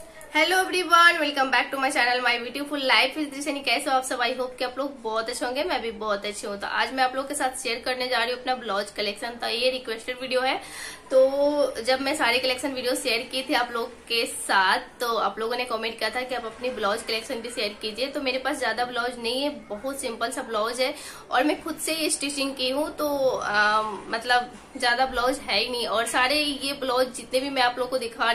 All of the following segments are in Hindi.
Hello everyone, welcome back to my channel my beautiful life is Dishni. कैसे हो आप सब? आई होप कि आप लोग बहुत अच्छे होंगे। मैं भी बहुत अच्छी हूँ। तो आज मैं आप लोग के साथ शेयर करने जा रही हूँ अपना ब्लाउज कलेक्शन। तो ये रिक्वेस्टेड वीडियो है। तो जब मैं सारे कलेक्शन वीडियो शेयर की थी आप लोग के साथ, तो आप लोगों ने कमेंट किया था कि आप अपनी ब्लाउज कलेक्शन भी शेयर कीजिए। तो मेरे पास ज्यादा ब्लाउज नहीं है, बहुत सिंपल सा ब्लाउज है और मैं खुद से ही स्टिचिंग की हूँ। तो मतलब ज्यादा ब्लाउज है ही नहीं। और सारे ये ब्लाउज जितने भी मैं आप लोग को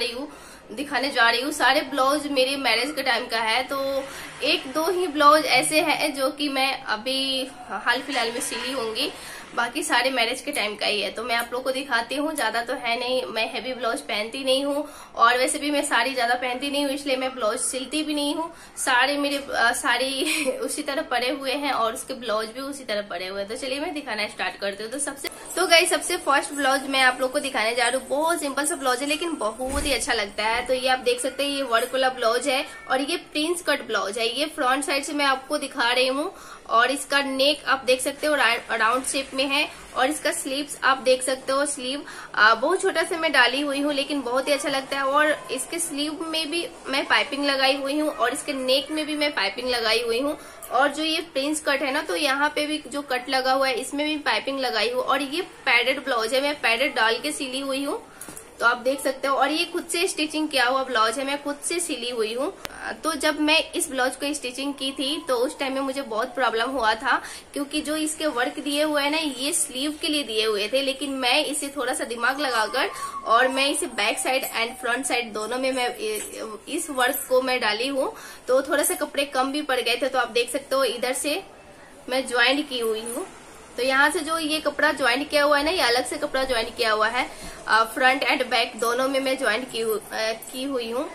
दिखाने जा रही हूँ, सारे ब्लाउज मेरे मैरिज के टाइम का है। तो एक दो ही ब्लाउज ऐसे हैं जो कि मैं अभी हाल फिलहाल में सिली होंगी, बाकी सारे मैरिज के टाइम का ही है। तो मैं आप लोग को दिखाती हूँ। ज्यादा तो है नहीं, मैं हैवी ब्लाउज पहनती नहीं हूँ और वैसे भी मैं साड़ी ज्यादा पहनती नहीं हूँ, इसलिए मैं ब्लाउज सिलती भी नहीं हूँ। सारे मेरे साड़ी उसी तरह पड़े हुए हैं और उसके ब्लाउज भी उसी तरह पड़े हुए हैं। तो चलिए मैं दिखाना स्टार्ट करती हूँ। तो गाइस, सबसे फर्स्ट ब्लाउज मैं आप लोग को दिखाने जा रही हूँ। बहुत सिंपल सा ब्लाउज है लेकिन बहुत ही अच्छा लगता है। तो ये आप देख सकते हैं, ये वर्क वाला ब्लाउज है और ये प्रिंस कट ब्लाउज है। ये फ्रंट साइड से मैं आपको दिखा रही हूँ और इसका नेक आप देख सकते हो राउंड शेप में है और इसका स्लीव्स आप देख सकते हो। स्लीव बहुत छोटा से मैं डाली हुई हूँ लेकिन बहुत ही अच्छा लगता है। और इसके स्लीव में भी मैं पाइपिंग लगाई हुई हूँ और इसके नेक में भी मैं पाइपिंग लगाई हुई हूँ। और जो ये प्रिंस कट है ना, तो यहाँ पे भी जो कट लगा हुआ है इसमें भी पाइपिंग लगाई हूँ। और ये पैडेड ब्लाउज है, मैं पैडेड डाल के सिली हुई हूँ, तो आप देख सकते हो। और ये खुद से स्टिचिंग किया हुआ ब्लाउज है, मैं खुद से सिली हुई हूँ। तो जब मैं इस ब्लाउज को स्टिचिंग की थी तो उस टाइम में मुझे बहुत प्रॉब्लम हुआ था, क्योंकि जो इसके वर्क दिए हुए हैं ना, ये स्लीव के लिए दिए हुए थे। लेकिन मैं इसे थोड़ा सा दिमाग लगाकर और मैं इसे back side and front side दोनों में मैं इस वर्क को मैं डाली हूँ, तो थोड़ा सा कपड़े कम भी पड़ गए थे। तो आप देख सकते हो, इधर से मैं ज्वाइंट की हुई हूँ। तो यहाँ से जो ये कपड़ा ज्वाइंट किया हुआ है ना, ये अलग से कपड़ा ज्वाइंट किया हुआ है। फ्रंट एंड बैक दोनों में मैं ज्वाइंट की हुई हूँ।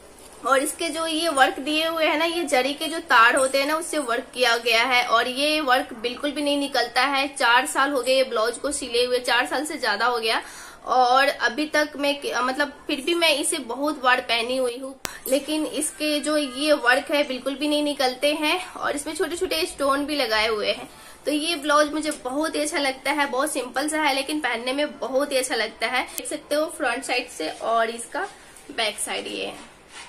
और इसके जो ये वर्क दिए हुए हैं ना, ये जरी के जो तार होते हैं ना, उससे वर्क किया गया है और ये वर्क बिल्कुल भी नहीं निकलता है। 4 साल हो गए ये ब्लाउज को सिले हुए, 4 साल से ज्यादा हो गया। और अभी तक मैं मतलब फिर भी मैं इसे बहुत बार पहनी हुई हूँ, लेकिन इसके जो ये वर्क है बिल्कुल भी नहीं निकलते हैं और इसमें छोटे छोटे स्टोन भी लगाए हुए हैं। तो ये ब्लाउज मुझे बहुत ही अच्छा लगता है। बहुत सिंपल सा है लेकिन पहनने में बहुत ही अच्छा लगता है। देख सकते हो फ्रंट साइड से और इसका बैक साइड ये है।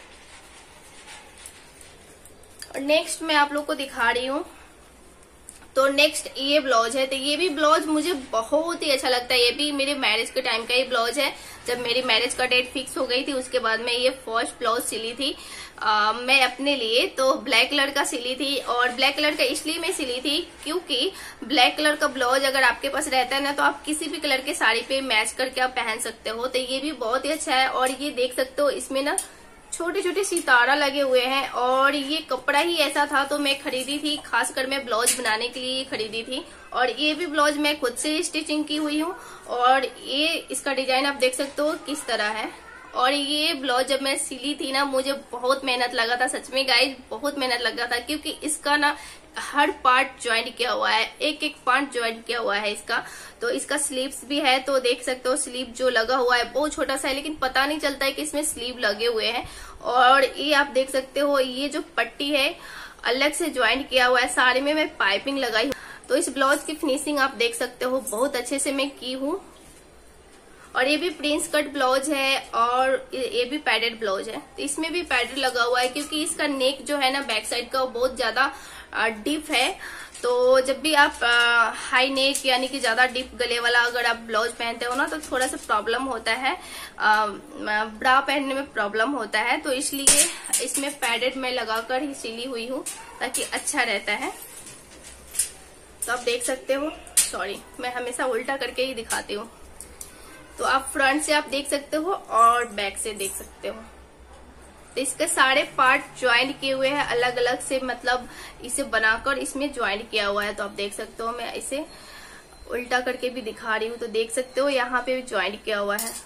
और नेक्स्ट मैं आप लोग को दिखा रही हूँ। तो नेक्स्ट ये ब्लाउज है। तो ये भी ब्लाउज मुझे बहुत ही अच्छा लगता है। ये भी मेरे मैरिज के टाइम का ही ब्लाउज है। जब मेरी मैरिज का डेट फिक्स हो गई थी उसके बाद मैं ये फर्स्ट ब्लाउज सिली थी मैं अपने लिए। तो ब्लैक कलर का सिली थी और ब्लैक कलर का इसलिए मैं सिली थी क्योंकि ब्लैक कलर का ब्लाउज अगर आपके पास रहता है ना, तो आप किसी भी कलर के साड़ी पे मैच करके आप पहन सकते हो। तो ये भी बहुत ही अच्छा है। और ये देख सकते हो, इसमें ना छोटे छोटे सितारा लगे हुए हैं और ये कपड़ा ही ऐसा था तो मैं खरीदी थी, खासकर मैं ब्लाउज बनाने के लिए खरीदी थी। और ये भी ब्लाउज मैं खुद से स्टिचिंग की हुई हूँ और ये इसका डिजाइन आप देख सकते हो किस तरह है। और ये ब्लाउज जब मैं सिली थी ना, मुझे बहुत मेहनत लगा था, सच में गाइस बहुत मेहनत लगा था, क्योंकि इसका ना हर पार्ट ज्वाइंट किया हुआ है, एक एक पार्ट ज्वाइंट किया हुआ है इसका। तो इसका स्लीव्स भी है, तो देख सकते हो स्लीव जो लगा हुआ है बहुत छोटा सा है, लेकिन पता नहीं चलता है कि इसमें स्लीव लगे हुए हैं। और ये आप देख सकते हो, ये जो पट्टी है अलग से ज्वाइंट किया हुआ है। सारे में मैं पाइपिंग लगाई हूँ। तो इस ब्लाउज की फिनिशिंग आप देख सकते हो, बहुत अच्छे से मैं की हूँ। और ये भी प्रिंस कट ब्लाउज है और ये भी पैडेड ब्लाउज है। तो इसमें भी पैडेड लगा हुआ है क्योंकि इसका नेक जो है ना बैक साइड का, वो बहुत ज्यादा डीप है। तो जब भी आप हाई नेक यानी कि ज्यादा डीप गले वाला अगर आप ब्लाउज पहनते हो ना, तो थोड़ा सा प्रॉब्लम होता है, ब्रा पहनने में प्रॉब्लम होता है। तो इसलिए इसमें पैडेड मैं लगाकर ही सिली हुई हूँ ताकि अच्छा रहता है। तो आप देख सकते हो, सॉरी मैं हमेशा उल्टा करके ही दिखाती हूँ। तो आप फ्रंट से आप देख सकते हो और बैक से देख सकते हो। तो इसके सारे पार्ट ज्वाइंट किए हुए हैं अलग अलग से, मतलब इसे बनाकर इसमें ज्वाइंट किया हुआ है। तो आप देख सकते हो, मैं इसे उल्टा करके भी दिखा रही हूँ, तो देख सकते हो यहाँ पे भी ज्वाइंट किया हुआ है।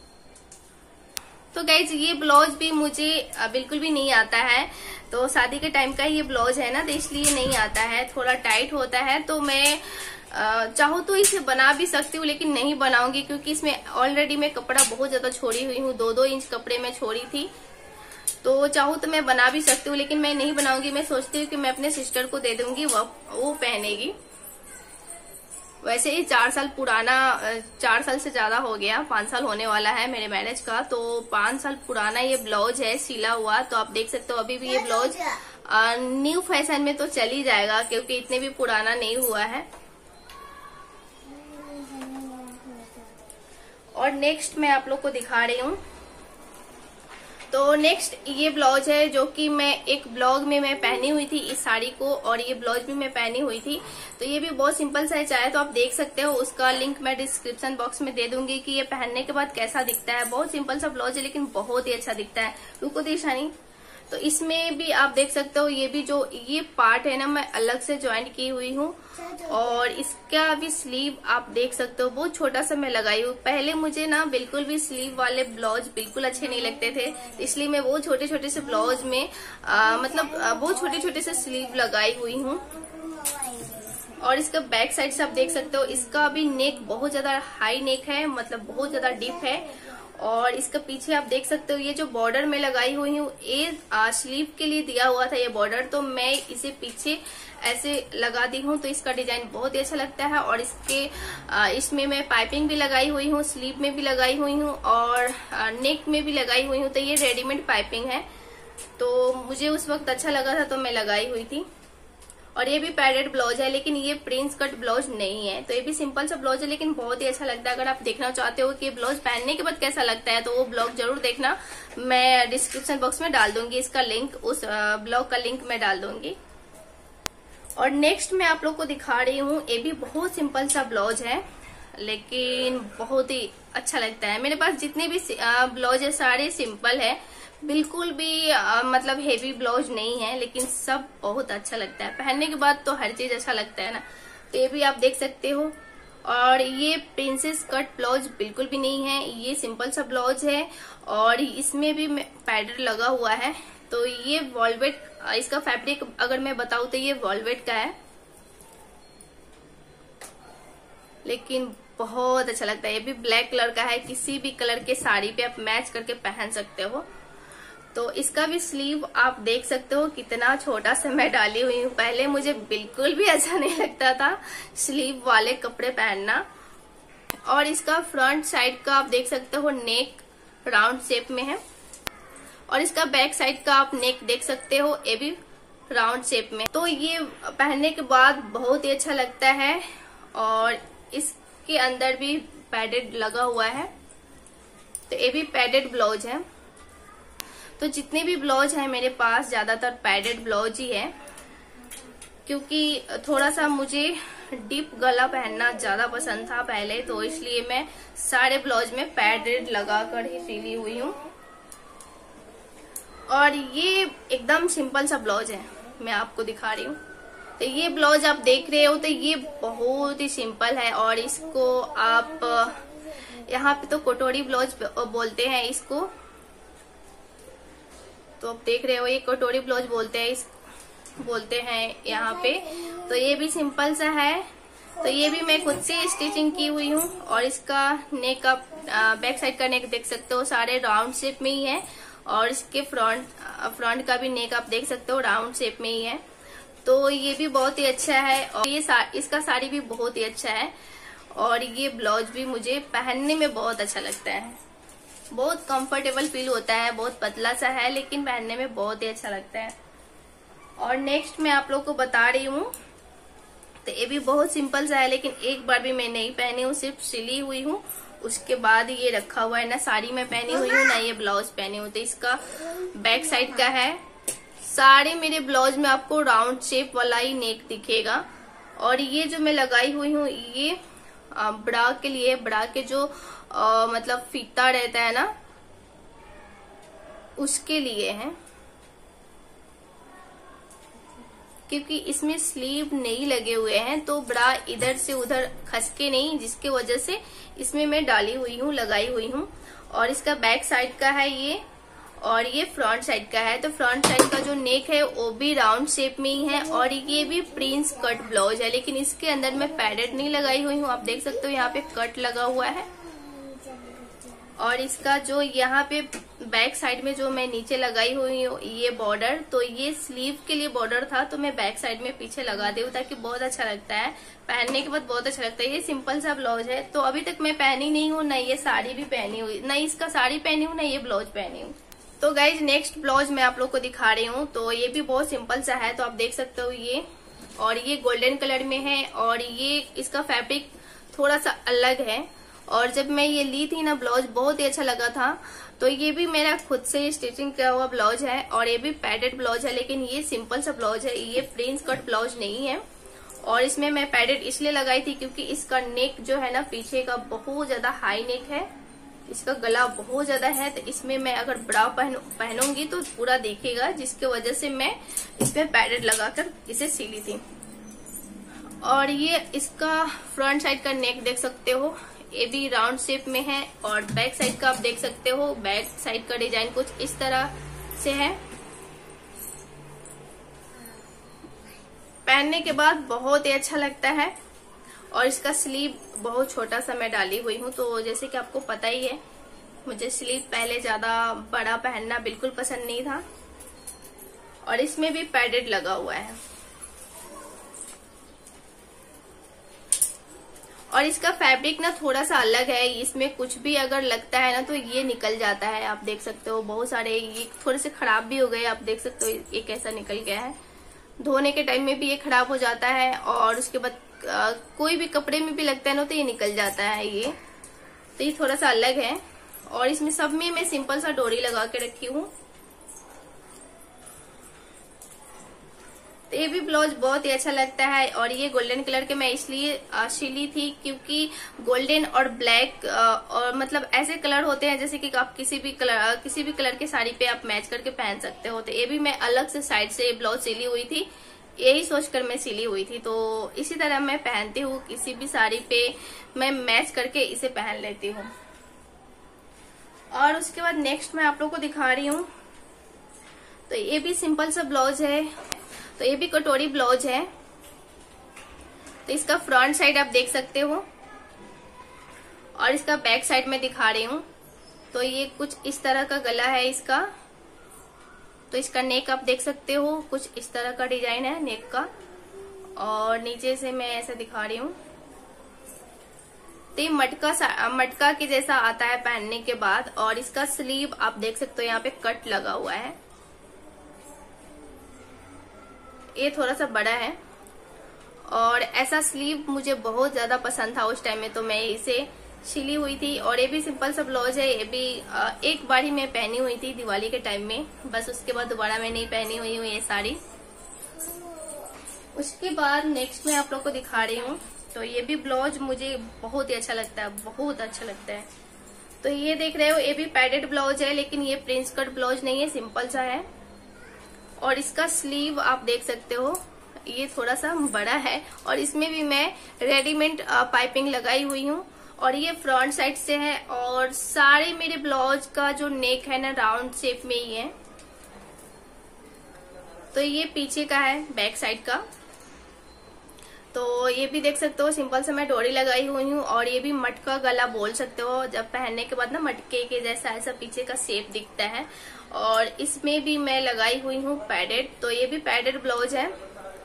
तो गाइज, ये ब्लाउज भी मुझे बिल्कुल भी नहीं आता है। तो शादी के टाइम का ये ब्लाउज है ना, तो इसलिए नहीं आता है, थोड़ा टाइट होता है। तो मैं चाहूँ तो इसे बना भी सकती हूँ लेकिन नहीं बनाऊंगी, क्योंकि इसमें ऑलरेडी मैं कपड़ा बहुत ज्यादा छोड़ी हुई हूँ, 2-2 इंच कपड़े में छोड़ी थी। तो चाहूँ तो मैं बना भी सकती हूँ लेकिन मैं नहीं बनाऊंगी। मैं सोचती हूँ कि मैं अपने सिस्टर को दे दूंगी, वो पहनेगी। वैसे ये 4 साल पुराना, 4 साल से ज्यादा हो गया, 5 साल होने वाला है मेरे मैरिज का, तो 5 साल पुराना ये ब्लाउज है सिला हुआ। तो आप देख सकते हो अभी भी ये ब्लाउज न्यू फैशन में तो चल ही जाएगा, क्योंकि इतने भी पुराना नहीं हुआ है। और नेक्स्ट मैं आप लोग को दिखा रही हूँ। तो नेक्स्ट ये ब्लाउज है जो कि मैं एक ब्लॉग में मैं पहनी हुई थी इस साड़ी को, और ये ब्लाउज भी मैं पहनी हुई थी। तो ये भी बहुत सिंपल सा है, चाहे तो आप देख सकते हो, उसका लिंक मैं डिस्क्रिप्शन बॉक्स में दे दूंगी कि ये पहनने के बाद कैसा दिखता है। बहुत सिंपल सा ब्लाउज है लेकिन बहुत ही अच्छा दिखता है। रुको दिशानी, तो इसमें भी आप देख सकते हो ये भी जो ये पार्ट है ना, मैं अलग से ज्वाइंट की हुई हूँ। और इसका भी स्लीव आप देख सकते हो बहुत छोटा सा मैं लगाई हूँ। पहले मुझे ना बिल्कुल भी स्लीव वाले ब्लाउज बिल्कुल अच्छे नहीं लगते थे, इसलिए मैं वो छोटे छोटे से ब्लाउज में बहुत छोटे छोटे से स्लीव लगाई हुई हूँ। और इसका बैक साइड से आप देख सकते हो, इसका भी नेक बहुत ज्यादा हाई नेक है, मतलब बहुत ज्यादा डीप है। और इसका पीछे आप देख सकते हो ये जो बॉर्डर में लगाई हुई हूँ, ये स्लीव के लिए दिया हुआ था ये बॉर्डर, तो मैं इसे पीछे ऐसे लगा दी हूँ। तो इसका डिजाइन बहुत ही अच्छा लगता है। और इसमें मैं पाइपिंग भी लगाई हुई हूँ, स्लीव में भी लगाई हुई हूँ और नेक में भी लगाई हुई हूँ। तो ये रेडीमेड पाइपिंग है, तो मुझे उस वक्त अच्छा लगा था तो मैं लगाई हुई थी। और ये भी पैडेड ब्लाउज है, लेकिन ये प्रिंस कट ब्लाउज नहीं है। तो ये भी सिंपल सा ब्लाउज है लेकिन बहुत ही अच्छा लगता है। अगर आप देखना चाहते हो कि ये ब्लाउज पहनने के बाद कैसा लगता है, तो वो ब्लॉग जरूर देखना, मैं डिस्क्रिप्शन बॉक्स में डाल दूंगी इसका लिंक, उस ब्लॉग का लिंक मैं डाल दूंगी। और नेक्स्ट मैं आप लोग को दिखा रही हूँ, ये भी बहुत सिंपल सा ब्लाउज है लेकिन बहुत ही अच्छा लगता है। मेरे पास जितने भी ब्लाउज है सारे सिंपल है, बिल्कुल भी मतलब हेवी ब्लाउज नहीं है, लेकिन सब बहुत अच्छा लगता है पहनने के बाद, तो हर चीज अच्छा लगता है ना। तो ये भी आप देख सकते हो। और ये प्रिंसेस कट ब्लाउज बिल्कुल भी नहीं है, ये सिंपल सा ब्लाउज है और इसमें भी पैडर लगा हुआ है। तो ये वॉल्वेट, इसका फैब्रिक अगर मैं बताऊं तो ये वॉल्वेट का है, लेकिन बहुत अच्छा लगता है। ये भी ब्लैक कलर का है, किसी भी कलर के साड़ी पे आप मैच करके पहन सकते हो। तो इसका भी स्लीव आप देख सकते हो कितना छोटा सा मैं डाली हुई हूँ। पहले मुझे बिल्कुल भी अच्छा नहीं लगता था स्लीव वाले कपड़े पहनना। और इसका फ्रंट साइड का आप देख सकते हो नेक राउंड शेप में है, और इसका बैक साइड का आप नेक देख सकते हो, ये भी राउंड शेप में। तो ये पहनने के बाद बहुत ही अच्छा लगता है। और इसके अंदर भी पैडेड लगा हुआ है, तो ये भी पैडेड ब्लाउज है। तो जितने भी ब्लाउज है मेरे पास ज्यादातर पैडेड ब्लाउज ही है, क्योंकि थोड़ा सा मुझे डीप गला पहनना ज्यादा पसंद था पहले, तो इसलिए मैं सारे ब्लाउज में पैडेड लगाकर ही सिली हुई हूँ। और ये एकदम सिंपल सा ब्लाउज है, मैं आपको दिखा रही हूँ। तो ये ब्लाउज आप देख रहे हो, तो ये बहुत ही सिंपल है। और इसको आप यहाँ पे तो कटोरी ब्लाउज बोलते हैं इसको, तो आप देख रहे हो ये कटोरी ब्लाउज बोलते हैं यहाँ पे। तो ये भी सिंपल सा है, तो ये भी मैं खुद से स्टिचिंग की हुई हूँ। और इसका नेक का बैक साइड का नेक देख सकते हो, सारे राउंड शेप में ही है। और इसके फ्रंट का भी नेक आप देख सकते हो राउंड शेप में ही है। तो ये भी बहुत ही अच्छा है, और ये इसका साड़ी भी बहुत ही अच्छा है। और ये ब्लाउज भी मुझे पहनने में बहुत अच्छा लगता है, बहुत कंफर्टेबल फील होता है। बहुत पतला सा है लेकिन पहनने में बहुत ही अच्छा लगता है। और नेक्स्ट मैं आप लोग को बता रही हूँ, तो ये भी बहुत सिंपल सा है, लेकिन एक बार भी मैं नहीं पहनी हूँ, सिर्फ सिली हुई हूँ, उसके बाद ये रखा हुआ है। ना साड़ी में पहनी हुई हूँ ना ये ब्लाउज पहनी हूँ। तो इसका बैक साइड का है। सारे मेरे ब्लाउज में आपको राउंड शेप वाला ही नेक दिखेगा। और ये जो मैं लगाई हुई हूँ ये ब्रा के लिए, ब्रा के जो मतलब फीता रहता है ना, उसके लिए है, क्योंकि इसमें स्लीव नहीं लगे हुए हैं, तो ब्रा इधर से उधर खसके नहीं, जिसके वजह से इसमें मैं डाली हुई हूँ, लगाई हुई हूँ। और इसका बैक साइड का है ये, और ये फ्रंट साइड का है। तो फ्रंट साइड का जो नेक है वो भी राउंड शेप में ही है। और ये भी प्रिंस कट ब्लाउज है, लेकिन इसके अंदर मैं पैडेड नहीं लगाई हुई हूँ। आप देख सकते हो यहाँ पे कट लगा हुआ है। और इसका जो यहाँ पे बैक साइड में जो मैं नीचे लगाई हुई हूँ ये बॉर्डर, तो ये स्लीव के लिए बॉर्डर था, तो मैं बैक साइड में पीछे लगा दी हूँ ताकि बहुत अच्छा लगता है, पहनने के बाद बहुत अच्छा लगता है। ये सिंपल सा ब्लाउज है। तो अभी तक मैं पहनी नहीं हूँ, न ये साड़ी भी पहनी हुई, न इसका साड़ी पहनी हूँ, न ये ब्लाउज पहनी हूँ। तो गाइज नेक्स्ट ब्लाउज मैं आप लोग को दिखा रही हूँ। तो ये भी बहुत सिंपल सा है, तो आप देख सकते हो ये, और ये गोल्डन कलर में है, और ये इसका फैब्रिक थोड़ा सा अलग है। और जब मैं ये ली थी ना ब्लाउज, बहुत ही अच्छा लगा था। तो ये भी मेरा खुद से स्टिचिंग किया हुआ ब्लाउज है, और ये भी पैडेड ब्लाउज है, लेकिन ये सिंपल सा ब्लाउज है, ये प्रिंस कट ब्लाउज नहीं है। और इसमें मैं पैडेड इसलिए लगाई थी क्योंकि इसका नेक जो है ना पीछे का बहुत ज्यादा हाई नेक है, इसका गला बहुत ज्यादा है, तो इसमें मैं अगर ब्रा पहनूंगी तो पूरा देखेगा, जिसके वजह से मैं इसमें पैडेड लगाकर इसे सिली थी। और ये इसका फ्रंट साइड का नेक देख सकते हो, ये भी राउंड शेप में है, और बैक साइड का आप देख सकते हो, बैक साइड का डिजाइन कुछ इस तरह से है। पहनने के बाद बहुत ही अच्छा लगता है। और इसका स्लीव बहुत छोटा सा मैं डाली हुई हूँ, तो जैसे कि आपको पता ही है मुझे स्लीव पहले ज्यादा बड़ा पहनना बिल्कुल पसंद नहीं था। और इसमें भी पैडेड लगा हुआ है, और इसका फैब्रिक ना थोड़ा सा अलग है, इसमें कुछ भी अगर लगता है ना तो ये निकल जाता है। आप देख सकते हो बहुत सारे ये थोड़े से खराब भी हो गए, आप देख सकते हो ये कैसा निकल गया है। धोने के टाइम में भी ये खराब हो जाता है, और उसके बाद कोई भी कपड़े में भी लगता है ना तो ये निकल जाता है ये। तो ये थोड़ा सा अलग है, और इसमें सब में मैं सिंपल सा डोरी लगा के रखी हूँ। तो ये भी ब्लाउज बहुत ही अच्छा लगता है। और ये गोल्डन कलर के मैं इसलिए सिली थी क्योंकि गोल्डन और ब्लैक और मतलब ऐसे कलर होते हैं जैसे कि आप किसी भी कलर के साड़ी पे आप मैच करके पहन सकते हो। तो ये भी मैं अलग से साइड से ब्लाउज सिली हुई थी, यही सोचकर मैं सिली हुई थी। तो इसी तरह मैं पहनती हूँ, किसी भी साड़ी पे मैं मैच करके इसे पहन लेती हूँ। और उसके बाद नेक्स्ट मैं आप लोग को दिखा रही हूँ। तो ये भी सिंपल सा ब्लाउज है, तो ये भी कटोरी ब्लाउज है। तो इसका फ्रंट साइड आप देख सकते हो, और इसका बैक साइड में दिखा रही हूँ। तो ये कुछ इस तरह का गला है इसका। तो इसका नेक आप देख सकते हो, कुछ इस तरह का डिजाइन है नेक का, और नीचे से मैं ऐसे दिखा रही हूँ। तो ये मटका के जैसा आता है पहनने के बाद। और इसका स्लीव आप देख सकते हो, यहाँ पे कट लगा हुआ है, ये थोड़ा सा बड़ा है। और ऐसा स्लीव मुझे बहुत ज्यादा पसंद था उस टाइम में, तो मैं इसे सिली हुई थी। और ये भी सिंपल सा ब्लाउज है, ये भी एक बार ही मैं पहनी हुई थी दिवाली के टाइम में, बस उसके बाद दोबारा मैं नहीं पहनी हुई हूँ ये साड़ी। उसके बाद नेक्स्ट मैं आप लोग को दिखा रही हूँ। तो ये भी ब्लाउज मुझे बहुत ही अच्छा लगता है, बहुत अच्छा लगता है। तो ये देख रहे हो, ये भी पैडेड ब्लाउज है, लेकिन ये प्रिंस कट ब्लाउज नहीं है, सिंपल सा है। और इसका स्लीव आप देख सकते हो, ये थोड़ा सा बड़ा है, और इसमें भी मैं रेडीमेड पाइपिंग लगाई हुई हूँ। और ये फ्रंट साइड से है, और सारे मेरे ब्लाउज का जो नेक है ना राउंड शेप में ही है। तो ये पीछे का है बैक साइड का। तो ये भी देख सकते हो, सिंपल से मैं डोरी लगाई हुई हूँ। और ये भी मटका गला बोल सकते हो, जब पहनने के बाद ना मटके के जैसा ऐसा पीछे का शेप दिखता है। और इसमें भी मैं लगाई हुई हूँ पैडेड, तो ये भी पैडेड ब्लाउज है।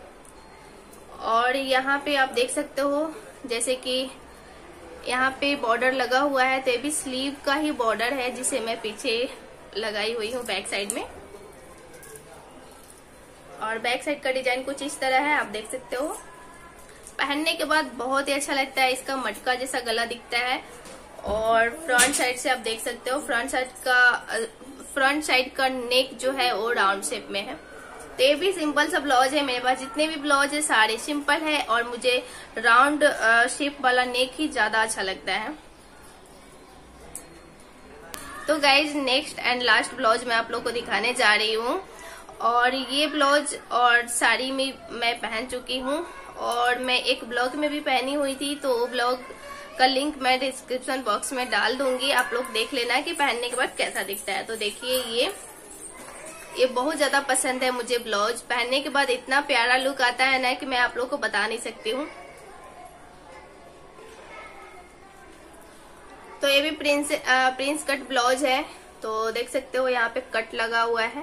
और यहाँ पे आप देख सकते हो जैसे कि यहाँ पे बॉर्डर लगा हुआ है, तो ये भी स्लीव का ही बॉर्डर है जिसे मैं पीछे लगाई हुई हूँ बैक साइड में। और बैक साइड का डिजाइन कुछ इस तरह है, आप देख सकते हो। पहनने के बाद बहुत ही अच्छा लगता है, इसका मटका जैसा गला दिखता है। और फ्रंट साइड से आप देख सकते हो, फ्रंट साइड का नेक जो है वो राउंड शेप में है। तो ये भी सिंपल सा ब्लाउज है। मेरे पास जितने भी ब्लाउज है सारे सिंपल है, और मुझे राउंड शेप वाला नेक ही ज्यादा अच्छा लगता है। तो guys next and last blouse मैं आप लोग को दिखाने जा रही हूँ। और ये ब्लाउज और साड़ी में मैं पहन चुकी हूँ, और मैं एक ब्लॉग में भी पहनी हुई थी, तो वो ब्लॉग का लिंक मैं डिस्क्रिप्शन बॉक्स में डाल दूंगी, आप लोग देख लेना कि पहनने के बाद कैसा दिखता है। तो देखिए ये बहुत ज्यादा पसंद है मुझे ब्लाउज, पहनने के बाद इतना प्यारा लुक आता है ना कि मैं आप लोग को बता नहीं सकती हूँ। तो तो ये भी प्रिंस कट ब्लाउज है। तो देख सकते हो यहाँ पे कट लगा हुआ है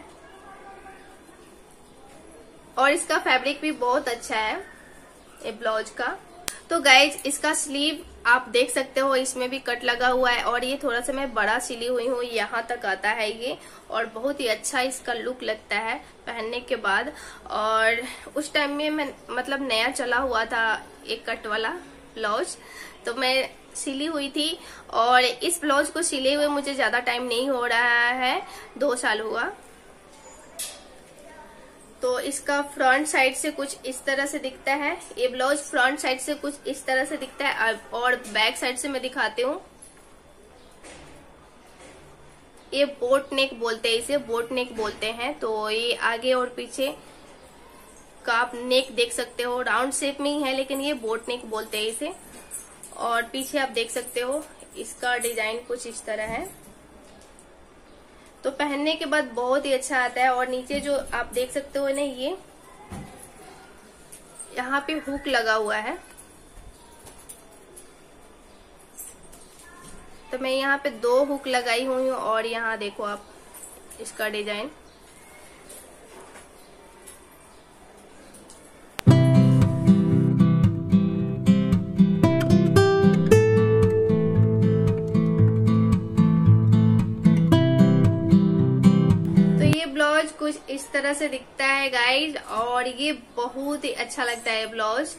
और इसका फैब्रिक भी बहुत अच्छा है ये ब्लाउज का। तो गाइज इसका स्लीव आप देख सकते हो, इसमें भी कट लगा हुआ है और ये थोड़ा सा मैं बड़ा सिली हुई हूँ, यहाँ तक आता है ये। और बहुत ही अच्छा इसका लुक लगता है पहनने के बाद। और उस टाइम में मैं मतलब नया चला हुआ था एक कट वाला ब्लाउज, तो मैं सिली हुई थी। और इस ब्लाउज को सिले हुए मुझे ज्यादा टाइम नहीं हो रहा है, 2 साल हुआ। तो इसका फ्रंट साइड से कुछ इस तरह से दिखता है, ये ब्लाउज फ्रंट साइड से कुछ इस तरह से दिखता है। और बैक साइड से मैं दिखाती हूँ, ये बोट नेक बोलते हैं, इसे बोट नेक बोलते हैं। तो ये आगे और पीछे का आप नेक देख सकते हो, राउंड शेप में ही है लेकिन ये बोट नेक बोलते हैं इसे। और पीछे आप देख सकते हो इसका डिजाइन कुछ इस तरह है। तो पहनने के बाद बहुत ही अच्छा आता है। और नीचे जो आप देख सकते हो ना, ये यहाँ पे हुक लगा हुआ है। तो मैं यहाँ पे 2 हुक लगाई हुई हूँ और यहाँ देखो आप इसका डिजाइन। ब्लाउज कुछ इस तरह से दिखता है गाइज और ये बहुत ही अच्छा लगता है ब्लाउज।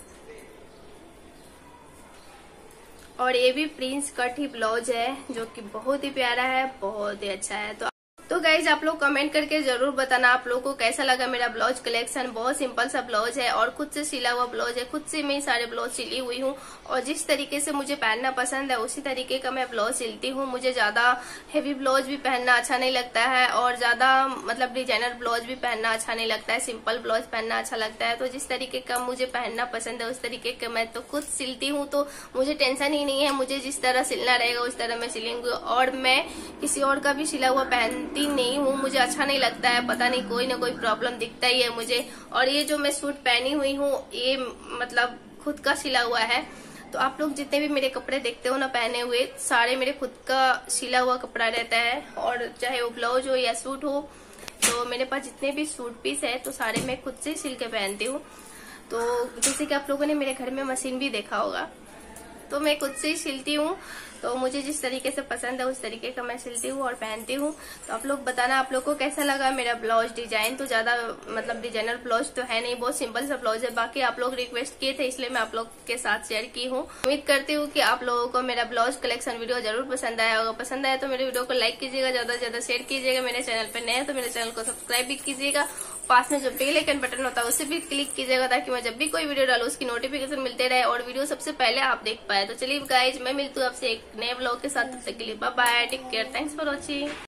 और ये भी प्रिंस कट ही ब्लाउज है जो कि बहुत ही प्यारा है, बहुत ही अच्छा है। तो गाइज आप लोग कमेंट करके जरूर बताना आप लोगों को कैसा लगा मेरा ब्लाउज कलेक्शन। बहुत सिंपल सा ब्लाउज है और खुद से सिला हुआ ब्लाउज है, खुद से मैं सारे ब्लाउज सिली हुई हूँ। और जिस तरीके से मुझे पहनना पसंद है उसी तरीके का मैं ब्लाउज सिलती हूँ। मुझे ज्यादा हेवी ब्लाउज भी पहनना अच्छा नहीं लगता है और ज्यादा मतलब डिजाइनर ब्लाउज भी पहनना अच्छा नहीं लगता है, सिंपल ब्लाउज पहनना अच्छा लगता है। तो जिस तरीके का मुझे पहनना पसंद है उस तरीके का मैं तो खुद सिलती हूँ। तो मुझे टेंशन ही नहीं है, मुझे जिस तरह सिलना रहेगा उस तरह मैं सिलूंगी। और मैं किसी और का भी सिला हुआ पहनती नहीं हूँ, मुझे अच्छा नहीं लगता है, पता नहीं कोई ना कोई प्रॉब्लम दिखता ही है मुझे। और ये जो मैं सूट पहनी हुई हूँ ये मतलब खुद का सिला हुआ है। तो आप लोग जितने भी मेरे कपड़े देखते हो ना पहने हुए, सारे मेरे खुद का सिला हुआ कपड़ा रहता है। और चाहे वो ब्लाउज हो या सूट हो, तो मेरे पास जितने भी सूट पीस है तो सारे मैं खुद से सिल के पहनती हूँ। तो जैसे कि आप लोगों ने मेरे घर में मशीन भी देखा होगा, तो मैं खुद से ही सिलती हूँ। तो मुझे जिस तरीके से पसंद है उस तरीके का मैं सिलती हूँ और पहनती हूँ। तो आप लोग बताना आप लोग को कैसा लगा मेरा ब्लाउज डिजाइन। तो ज्यादा मतलब डिजाइनर ब्लाउज तो है नहीं, बहुत सिंपल सा ब्लाउज है। बाकी आप लोग रिक्वेस्ट किए थे इसलिए मैं आप लोग के साथ शेयर की हूँ। उम्मीद करती हूँ कि आप लोगों को मेरा ब्लाउज कलेक्शन वीडियो जरूर पसंद आया होगा। पसंद आया तो मेरे वीडियो को लाइक कीजिएगा, ज्यादा से ज्यादा शेयर कीजिएगा। मेरे चैनल पर नए हैं तो मेरे चैनल को सब्सक्राइब भी कीजिएगा। पास में जो बेल आइकन बटन होता है उसे भी क्लिक कीजिएगा ताकि मैं जब भी कोई वीडियो डालूं उसकी नोटिफिकेशन मिलते रहे और वीडियो सबसे पहले आप देख पाए। तो चलिए गाइज मैं मिलती हूँ आपसे एक नए ब्लॉग के साथ, तब तक के लिए bye bye, take care, thanks for watching.